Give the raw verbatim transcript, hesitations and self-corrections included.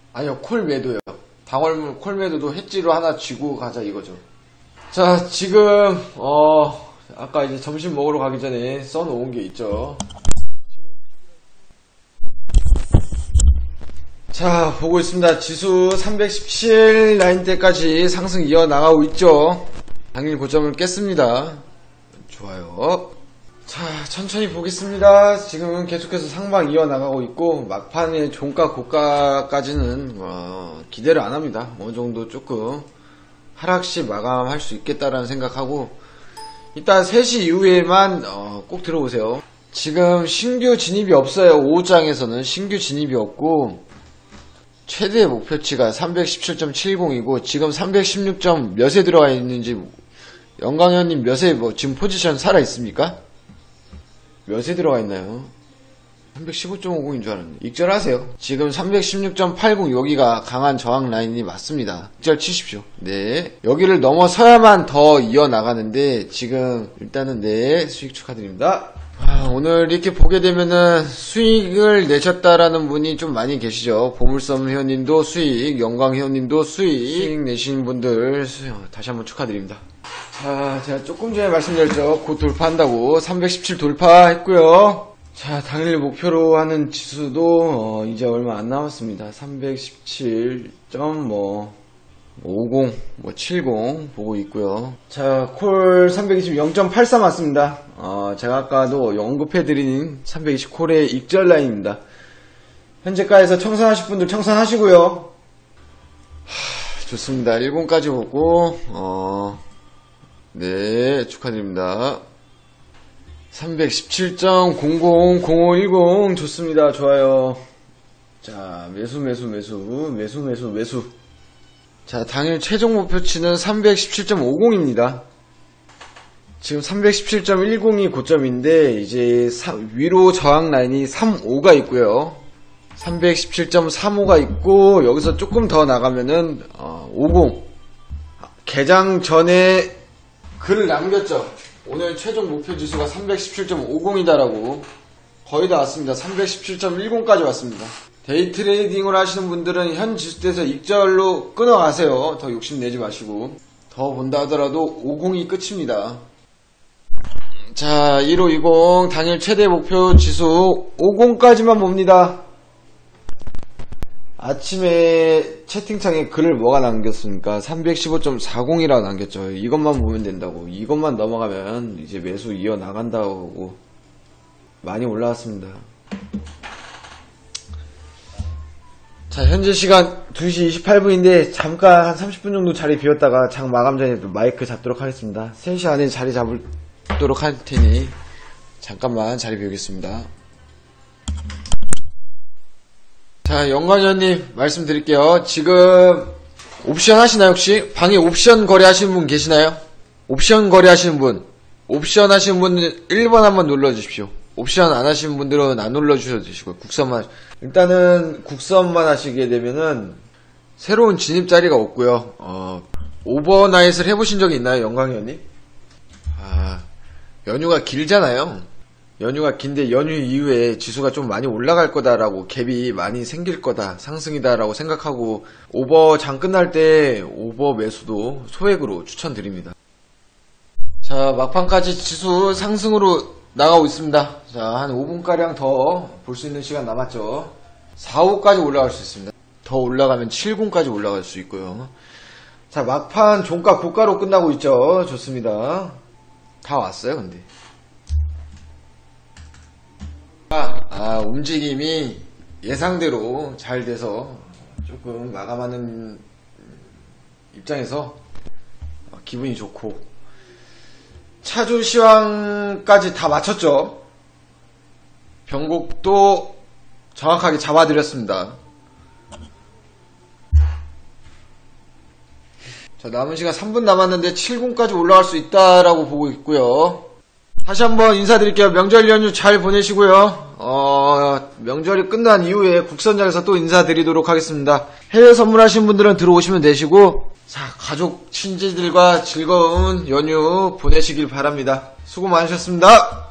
아니요, 콜 매도요. 당월 콜 매도도 해지로 하나 쥐고 가자 이거죠. 자, 지금 어 아까 이제 점심 먹으러 가기 전에 써놓은 게 있죠. 자, 보고 있습니다. 지수 삼백십칠 라인대까지 상승 이어나가고 있죠. 당일 고점을 깼습니다. 좋아요. 자, 천천히 보겠습니다. 지금은 계속해서 상방 이어나가고 있고 막판에 종가 고가까지는 어, 기대를 안합니다. 어느정도 조금 하락시 마감할 수 있겠다라는 생각하고 이따 세 시 이후에만 어, 꼭 들어오세요. 지금 신규 진입이 없어요. 오후장에서는 신규 진입이 없고 최대 목표치가 삼백십칠 점 칠공이고 지금 삼백십육 점 몇에 들어가 있는지 영광현님 몇에 뭐 지금 포지션 살아 있습니까? 몇에 들어가 있나요? 삼백십오 점 오공인 줄 알았네. 익절하세요. 지금 삼백십육 점 팔공 여기가 강한 저항 라인이 맞습니다. 익절 치십시오. 네, 여기를 넘어서야만 더 이어나가는데 지금 일단은 네, 수익 축하드립니다. 아, 오늘 이렇게 보게 되면은 수익을 내셨다라는 분이 좀 많이 계시죠. 보물섬 회원님도 수익, 영광 회원님도 수익, 수익 내신 분들 수익, 다시 한번 축하드립니다. 자, 제가 조금 전에 말씀드렸죠. 곧 돌파한다고. 삼백십칠 돌파했고요. 자, 당일 목표로 하는 지수도 어, 이제 얼마 안 남았습니다. 삼백십칠 점 오공, 뭐 칠공 보고 있고요. 자, 콜 삼백이십 영 점 팔삼 맞습니다. 어, 제가 아까도 언급해드린 삼백이십 콜의 익절 라인입니다. 현재가에서 청산하실 분들 청산하시고요. 하, 좋습니다. 일본까지 보고 어, 네, 축하드립니다. 삼백십칠 점 공공 공오일공 좋습니다. 좋아요. 자, 매수 매수 매수 매수 매수 매수. 자, 당일 최종 목표치는 삼백십칠 점 오공입니다. 지금 삼백십칠 점 일공이 고점인데 이제 위로 저항 라인이 삼십오가 있고요. 삼백십칠 점 삼십오가 있고 여기서 조금 더 나가면은 어, 오십. 개장 전에 글을 남겼죠. 오늘 최종 목표 지수가 삼백십칠 점 오공이다라고. 거의 다 왔습니다. 삼백십칠 점 일공까지 왔습니다. 데이 트레이딩을 하시는 분들은 현 지수대에서 익절로 끊어가세요. 더 욕심내지 마시고. 더 본다 하더라도 오십이 끝입니다. 자, 일오이공 당일 최대 목표 지수 오십까지만 봅니다. 아침에 채팅창에 글을 뭐가 남겼습니까? 삼백십오 점 사공이라고 남겼죠. 이것만 보면 된다고. 이것만 넘어가면 이제 매수 이어나간다고. 많이 올라왔습니다. 자, 현재 시간 두 시 이십팔 분인데 잠깐 한 삼십 분 정도 자리 비웠다가 장 마감 전에 마이크 잡도록 하겠습니다. 세 시 안에 자리 잡도록 할 테니 잠깐만 자리 비우겠습니다. 자, 영광현님 말씀드릴게요. 지금 옵션 하시나요? 혹시 방에 옵션 거래하시는 분 계시나요? 옵션 거래하시는 분, 옵션 하시는 분은 일 번 한번 눌러주십시오. 옵션 안 하시는 분들은 안 눌러주셔도 되시고요. 국선만, 일단은 국선만 하시게 되면은 새로운 진입 자리가 없고요. 어, 오버나잇을 해보신 적이 있나요, 영광현님? 아, 연휴가 길잖아요. 연휴가 긴데 연휴 이후에 지수가 좀 많이 올라갈 거다라고, 갭이 많이 생길 거다, 상승이다라고 생각하고 오버 장 끝날 때 오버 매수도 소액으로 추천드립니다. 자, 막판까지 지수 상승으로 나가고 있습니다. 자, 한 오 분가량 더 볼 수 있는 시간 남았죠. 사십오까지 올라갈 수 있습니다. 더 올라가면 칠십까지 올라갈 수 있고요. 자, 막판 종가 고가로 끝나고 있죠. 좋습니다. 다 왔어요, 근데. 아, 아, 움직임이 예상대로 잘 돼서 조금 마감하는 입장에서 기분이 좋고, 차주 시황까지 다 맞췄죠. 변곡도 정확하게 잡아드렸습니다. 자, 남은 시간 삼 분 남았는데 칠십까지 올라갈 수 있다라고 보고 있고요. 다시 한번 인사드릴게요. 명절 연휴 잘 보내시고요. 어, 명절이 끝난 이후에 국선장에서 또 인사드리도록 하겠습니다. 해외 선물하신 분들은 들어오시면 되시고, 자, 가족, 친지들과 즐거운 연휴 보내시길 바랍니다. 수고 많으셨습니다.